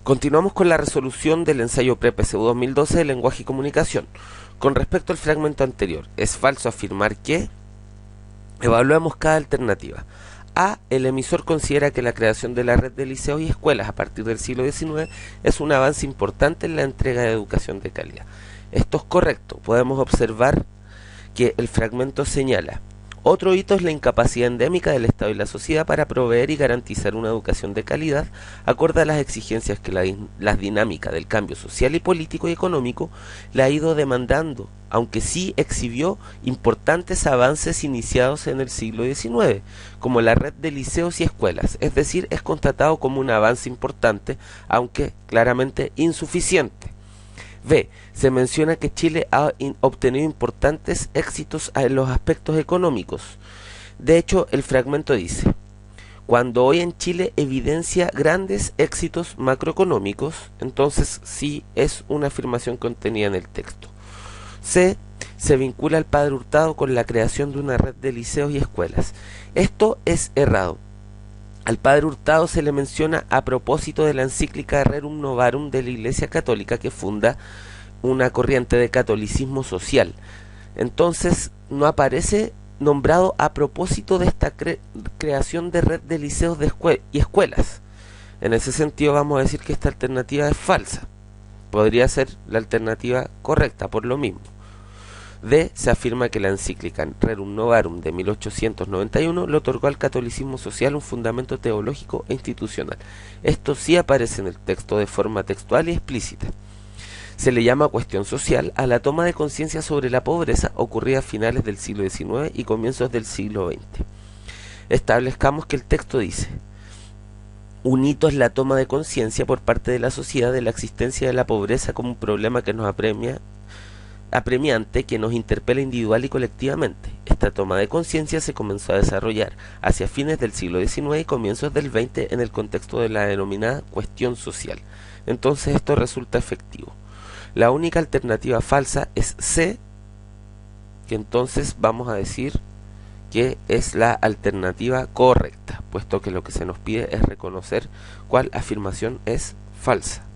Continuamos con la resolución del ensayo pre-PSU 2012 de lenguaje y comunicación. Con respecto al fragmento anterior, es falso afirmar que evaluamos cada alternativa. A. El emisor considera que la creación de la red de liceos y escuelas a partir del siglo XIX es un avance importante en la entrega de educación de calidad. Esto es correcto. Podemos observar que el fragmento señala: otro hito es la incapacidad endémica del Estado y la sociedad para proveer y garantizar una educación de calidad acorde a las exigencias que la dinámica del cambio social y político y económico le ha ido demandando, aunque sí exhibió importantes avances iniciados en el siglo XIX, como la red de liceos y escuelas, es decir, es constatado como un avance importante, aunque claramente insuficiente. B. Se menciona que Chile ha obtenido importantes éxitos en los aspectos económicos. De hecho, el fragmento dice: cuando hoy en Chile evidencia grandes éxitos macroeconómicos, entonces sí es una afirmación contenida en el texto. C. Se vincula al Padre Hurtado con la creación de una red de liceos y escuelas. Esto es errado. Al Padre Hurtado se le menciona a propósito de la encíclica Rerum Novarum de la Iglesia Católica, que funda una corriente de catolicismo social. Entonces no aparece nombrado a propósito de esta creación de red de liceos y escuelas. En ese sentido vamos a decir que esta alternativa es falsa. Podría ser la alternativa correcta por lo mismo. D. Se afirma que la encíclica Rerum Novarum de 1891 le otorgó al catolicismo social un fundamento teológico e institucional. Esto sí aparece en el texto de forma textual y explícita. Se le llama cuestión social a la toma de conciencia sobre la pobreza ocurrida a finales del siglo XIX y comienzos del siglo XX. Establezcamos que el texto dice: un hito es la toma de conciencia por parte de la sociedad de la existencia de la pobreza como un problema que nos apremiante que nos interpela individual y colectivamente. Esta toma de conciencia se comenzó a desarrollar hacia fines del siglo XIX y comienzos del XX en el contexto de la denominada cuestión social. Entonces esto resulta efectivo. La única alternativa falsa es C, que entonces vamos a decir que es la alternativa correcta, puesto que lo que se nos pide es reconocer cuál afirmación es falsa.